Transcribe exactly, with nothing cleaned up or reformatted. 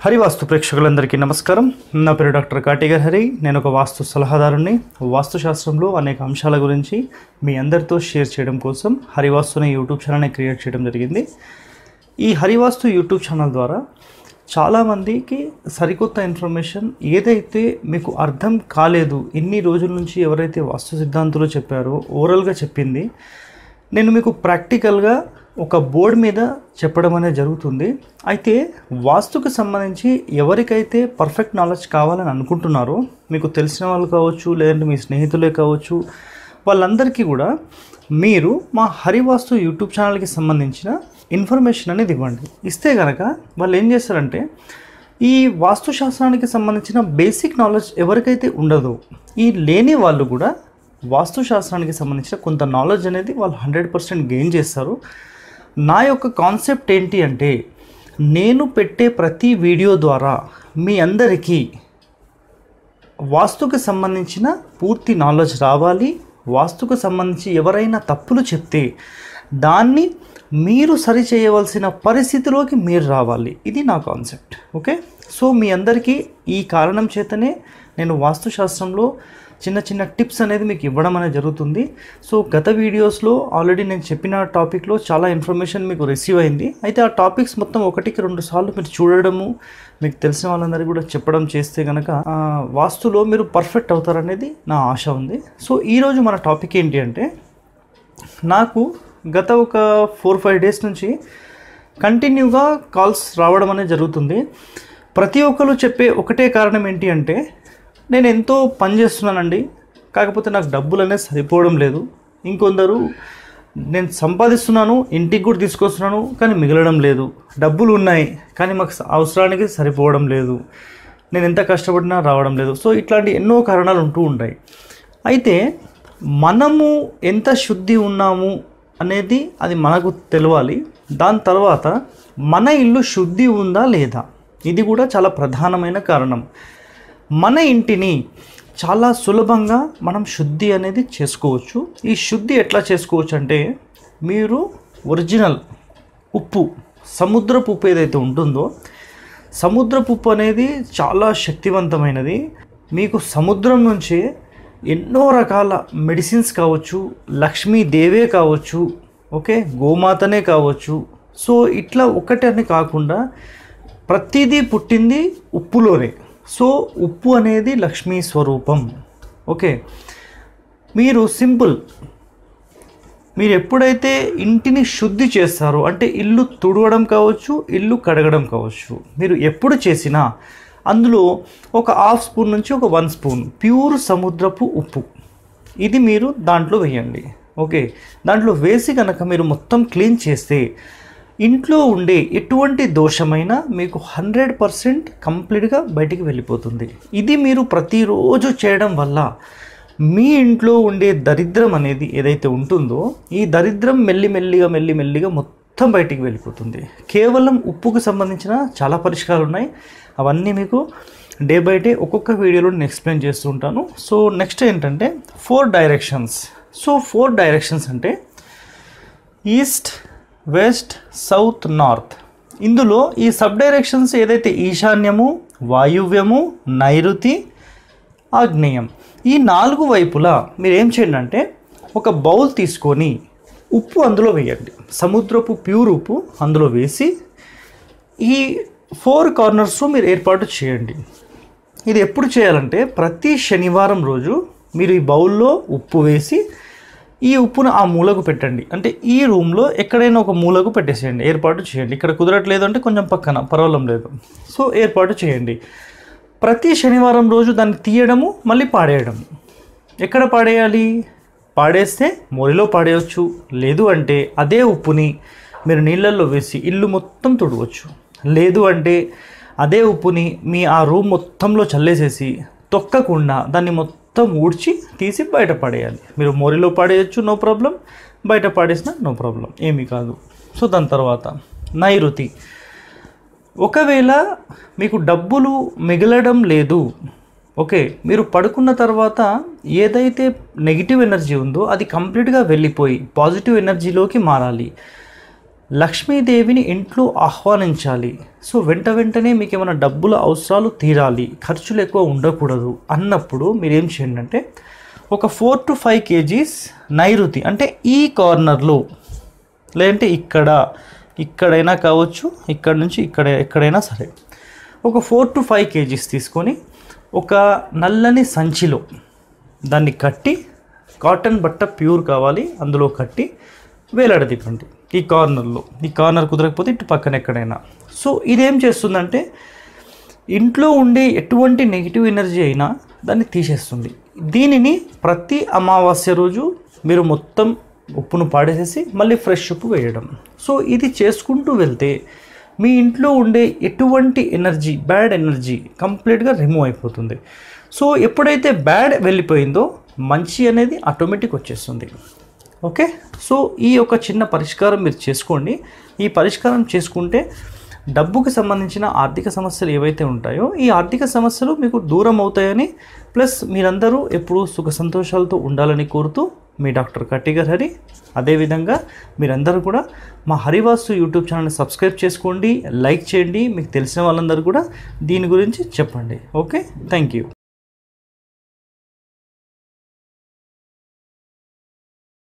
హరివాస్తు ప్రేక్షకులందరికీ నమస్కారం. నా పేరు డాక్టర్ కాటిగర్ హరి. నేను ఒక వాస్తు సలహాదారుని. వాస్తు శాస్త్రంలో అనేక అంశాల గురించి మీ అందరితో షేర్ చేయడం కోసం హరివాస్తునే యూట్యూబ్ ఛానల్ని క్రియేట్ చేయడం జరిగింది. ఈ హరివాస్తు యూట్యూబ్ ఛానల్ ద్వారా చాలామందికి సరికొత్త ఇన్ఫర్మేషన్ ఏదైతే మీకు అర్థం కాలేదు, ఇన్ని రోజుల నుంచి ఎవరైతే వాస్తు సిద్ధాంతులు చెప్పారో ఓరల్గా చెప్పింది నేను మీకు ప్రాక్టికల్గా ఒక బోర్డు మీద చెప్పడం అనేది జరుగుతుంది. అయితే వాస్తుకు సంబంధించి ఎవరికైతే పర్ఫెక్ట్ నాలెడ్జ్ కావాలని అనుకుంటున్నారో, మీకు తెలిసిన వాళ్ళు కావచ్చు, లేదంటే మీ స్నేహితులే కావచ్చు, వాళ్ళందరికీ కూడా మీరు మా హరివాస్తు యూట్యూబ్ ఛానల్కి సంబంధించిన ఇన్ఫర్మేషన్ అనేది ఇవ్వండి. ఇస్తే కనుక వాళ్ళు ఏం చేస్తారంటే, ఈ వాస్తు శాస్త్రానికి సంబంధించిన బేసిక్ నాలెడ్జ్ ఎవరికైతే ఉండదో, ఈ లేని వాళ్ళు కూడా వాస్తు శాస్త్రానికి సంబంధించిన కొంత నాలెడ్జ్ అనేది వాళ్ళు హండ్రెడ్ పర్సెంట్ గెయిన్ చేస్తారు. నా యొక్క కాన్సెప్ట్ ఏంటి అంటే, నేను పెట్టే ప్రతి వీడియో ద్వారా మీ అందరికీ వాస్తుకు సంబంధించిన పూర్తి నాలెడ్జ్ రావాలి. వాస్తుకు సంబంధించి ఎవరైనా తప్పులు చెప్తే దాన్ని మీరు సరి చేయవలసిన పరిస్థితిలోకి మీరు రావాలి. ఇది నా కాన్సెప్ట్. ఓకే, సో మీ అందరికీ ఈ కారణం చేతనే నేను వాస్తుశాస్త్రంలో చిన్న చిన్న టిప్స్ అనేది మీకు ఇవ్వడం అనేది జరుగుతుంది. సో గత వీడియోస్లో ఆల్రెడీ నేను చెప్పిన టాపిక్లో చాలా ఇన్ఫర్మేషన్ మీకు రిసీవ్ అయింది. అయితే ఆ టాపిక్స్ మొత్తం ఒకటికి రెండు సార్లు మీరు చూడడము, మీకు తెలిసిన వాళ్ళందరికీ కూడా చెప్పడం చేస్తే కనుక వాస్తులో మీరు పర్ఫెక్ట్ అవుతారనేది నా ఆశ ఉంది. సో ఈరోజు మన టాపిక్ ఏంటి అంటే, నాకు గత ఒక ఫోర్ ఫైవ్ డేస్ నుంచి కంటిన్యూగా కాల్స్ రావడం అనేది జరుగుతుంది. ప్రతి ఒక్కరు చెప్పే ఒకటే కారణం ఏంటి అంటే, నేను ఎంతో పని చేస్తున్నానండి, కాకపోతే నాకు డబ్బులు అనేది సరిపోవడం లేదు. ఇంకొందరు నేను సంపాదిస్తున్నాను, ఇంటికి కూడా తీసుకొస్తున్నాను, కానీ మిగలడం లేదు. డబ్బులు ఉన్నాయి కానీ మాకు అవసరానికి సరిపోవడం లేదు. నేను ఎంత కష్టపడినా రావడం లేదు. సో ఇట్లాంటి ఎన్నో కారణాలు ఉంటూ ఉంటాయి. అయితే మనము ఎంత శుద్ధి ఉన్నాము అనేది అది మనకు తెలియాలి. దాని తర్వాత మన ఇల్లు శుద్ధి ఉందా లేదా, ఇది కూడా చాలా ప్రధానమైన కారణం. మన ఇంటిని చాలా సులభంగా మనం శుద్ధి అనేది చేసుకోవచ్చు. ఈ శుద్ధి ఎట్లా చేసుకోవచ్చు అంటే, మీరు ఒరిజినల్ ఉప్పు, సముద్రపు ఉప్పు ఏదైతే ఉంటుందో, సముద్రపు ఉప్పు అనేది చాలా శక్తివంతమైనది. మీకు సముద్రం నుంచే ఎన్నో రకాల మెడిసిన్స్ కావచ్చు, లక్ష్మీదేవే కావచ్చు, ఓకే, గోమాతనే కావచ్చు. సో ఇట్లా ఒకటి అని కాకుండా ప్రతిదీ పుట్టింది ఉప్పులోనే. సో ఉప్పు అనేది లక్ష్మీ స్వరూపం. ఓకే, మీరు సింపుల్, మీరు ఎప్పుడైతే ఇంటిని శుద్ధి చేస్తారో, అంటే ఇల్లు తుడవడం కావచ్చు, ఇల్లు కడగడం కావచ్చు, మీరు ఎప్పుడు చేసినా అందులో ఒక హాఫ్ స్పూన్ నుంచి ఒక వన్ స్పూన్ ప్యూర్ సముద్రపు ఉప్పు ఇది మీరు దాంట్లో వేయండి. ఓకే, దాంట్లో వేసి కనుక మీరు మొత్తం క్లీన్ చేస్తే ఇంట్లో ఉండే ఎటువంటి దోషమైనా మీకు హండ్రెడ్ పర్సెంట్ కంప్లీట్గా బయటికి వెళ్ళిపోతుంది. ఇది మీరు ప్రతిరోజు చేయడం వల్ల మీ ఇంట్లో ఉండే దరిద్రం అనేది ఏదైతే ఉంటుందో, ఈ దరిద్రం మెల్లిమెల్లిగా మెల్లిమెల్లిగా మొత్తం బయటికి వెళ్ళిపోతుంది. కేవలం ఉప్పుకు సంబంధించిన చాలా పరిష్కారాలు ఉన్నాయి. అవన్నీ మీకు డే బై డే ఒక్కొక్క వీడియోలో నేను ఎక్స్ప్లెయిన్ చేస్తూ ఉంటాను. సో నెక్స్ట్ ఏంటంటే four directions. So four directions అంటే ఈస్ట్, వెస్ట్, సౌత్, నార్త్. ఇందులో ఈ సబ్ డైరెక్షన్స్ ఏదైతే ఈశాన్యము, వాయువ్యము, నైరుతి, ఆగ్నేయం, ఈ నాలుగు వైపులా మీరు ఏం చేయండి అంటే, ఒక బౌల్ తీసుకొని ఉప్పు అందులో వేయండి. సముద్రపు ప్యూర్ ఉప్పు అందులో వేసి ఈ ఫోర్ కార్నర్స్లో మీరు ఏర్పాటు చేయండి. ఇది ఎప్పుడు చేయాలంటే, ప్రతి శనివారం రోజు మీరు ఈ బౌల్లో ఉప్పు వేసి ఈ ఉప్పును ఆ మూలకు పెట్టండి. అంటే ఈ రూమ్లో ఎక్కడైనా ఒక మూలకు పెట్టేసేయండి, ఏర్పాటు చేయండి. ఇక్కడ కుదరట్లేదు అంటే కొంచెం పక్కన, పర్వాలం లేదు. సో ఏర్పాటు చేయండి. ప్రతి శనివారం రోజు దాన్ని తీయడము, మళ్ళీ పాడేయడం. ఎక్కడ పాడేయాలి? పాడేస్తే మోరిలో పాడేయచ్చు, లేదు అంటే అదే ఉప్పుని మీరు నీళ్ళల్లో వేసి ఇల్లు మొత్తం తుడవచ్చు. లేదు అంటే అదే ఉప్పుని మీ ఆ రూమ్ మొత్తంలో చల్లేసేసి తొక్కకుండా దాన్ని మొత్తం మొత్తం ఊడ్చి తీసి బయట పడేయాలి. మీరు మోరిలో పడేయచ్చు, నో ప్రాబ్లం. బయట పడేసినా నో ప్రాబ్లం, ఏమీ కాదు. సో దాని తర్వాత నైరుతి. ఒకవేళ మీకు డబ్బులు మిగలడం లేదు, ఓకే, మీరు పడుకున్న తర్వాత ఏదైతే నెగిటివ్ ఎనర్జీ ఉందో అది కంప్లీట్గా వెళ్ళిపోయి పాజిటివ్ ఎనర్జీలోకి మారాలి. లక్ష్మీదేవిని ఇంట్లో ఆహ్వానించాలి. సో వెంట వెంటనే మీకు ఏమైనా డబ్బుల అవసరాలు తీరాలి, ఖర్చులు ఎక్కువ ఉండకూడదు అన్నప్పుడు మీరేం చేయండి అంటే ఒక ఫోర్ టు ఫైవ్ కేజీస్ నైరుతి అంటే ఈ కార్నర్లో, లేదంటే ఇక్కడ ఇక్కడైనా కావచ్చు, ఇక్కడ నుంచి ఇక్కడ ఎక్కడైనా సరే, ఒక ఫోర్ టు ఫైవ్ కేజీస్ తీసుకొని ఒక నల్లని సంచిలో దాన్ని కట్టి, కాటన్ బట్ట ప్యూర్ కావాలి, అందులో కట్టి వేలాడదీపండి ఈ కార్నర్లో. ఈ కార్నర్ కుదరకపోతే ఇటు పక్కన ఎక్కడైనా. సో ఇదేం చేస్తుందంటే ఇంట్లో ఉండే ఎటువంటి నెగిటివ్ ఎనర్జీ అయినా దాన్ని తీసేస్తుంది. దీనిని ప్రతి అమావాస్య రోజు మీరు మొత్తం ఉప్పును పాడేసేసి మళ్ళీ ఫ్రెష్ ఉప్పు వేయడం. సో ఇది చేసుకుంటూ వెళ్తే మీ ఇంట్లో ఉండే ఎటువంటి ఎనర్జీ, బ్యాడ్ ఎనర్జీ కంప్లీట్గా రిమూవ్ అయిపోతుంది. సో ఎప్పుడైతే బ్యాడ్ వెళ్ళిపోయిందో మంచి అనేది ఆటోమేటిక్ వచ్చేస్తుంది. ఓకే, సో ఈ యొక్క చిన్న పరిష్కారం మీరు చేసుకోండి. ఈ పరిష్కారం చేసుకుంటే డబ్బుకి సంబంధించిన ఆర్థిక సమస్యలు ఏవైతే ఉంటాయో ఈ ఆర్థిక సమస్యలు మీకు దూరం అవుతాయని, ప్లస్ మీరందరూ ఎప్పుడూ సుఖ సంతోషాలతో ఉండాలని కోరుతూ మీ డాక్టర్ కట్టిగర్ హరి. అదేవిధంగా మీరందరూ కూడా మా హరివాస్తు యూట్యూబ్ ఛానల్ని సబ్స్క్రైబ్ చేసుకోండి, లైక్ చేయండి, మీకు తెలిసిన వాళ్ళందరూ కూడా దీని గురించి చెప్పండి. Okay, thank you.